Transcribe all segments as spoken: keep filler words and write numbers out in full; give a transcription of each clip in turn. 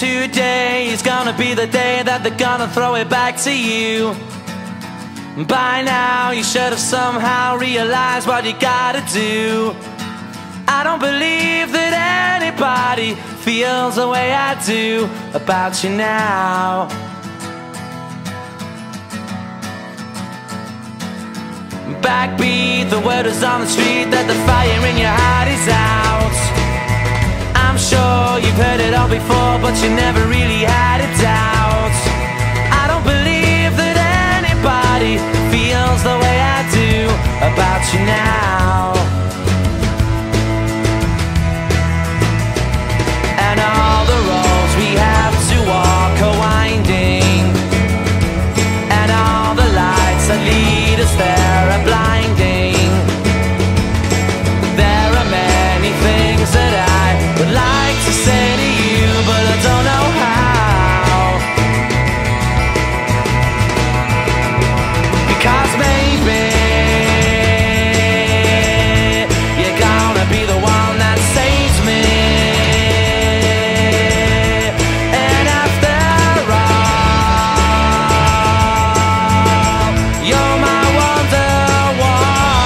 Today is gonna be the day that they're gonna throw it back to you. By now you should have somehow realized what you gotta do. I don't believe that anybody feels the way I do about you now. Backbeat, the word is on the street that the fire in your heart is out. I'm sure you've heard it all before, but you never really had a doubt. I don't believe that anybody feels the way I do about you now. And all the roads we have to walk are winding, and all the lights that lead us there are blinding. There are many things that I would like to say to you, but I don't know how. Because maybe you're gonna be the one that saves me. And after all, you're my wonderwall.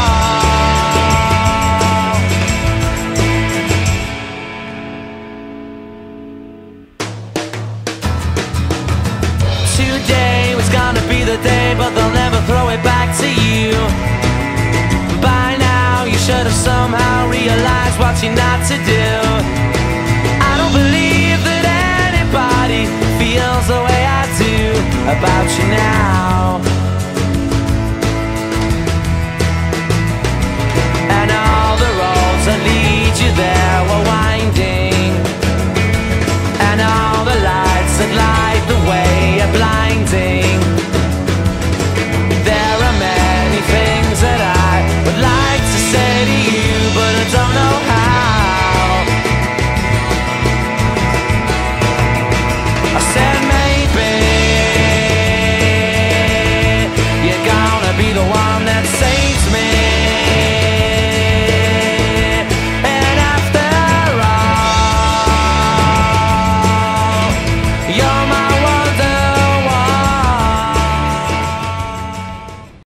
Today was gonna be the day, but they'll never throw it back to you. By now you should have somehow realized what you're not to do. I don't believe that anybody feels the way I do about you now.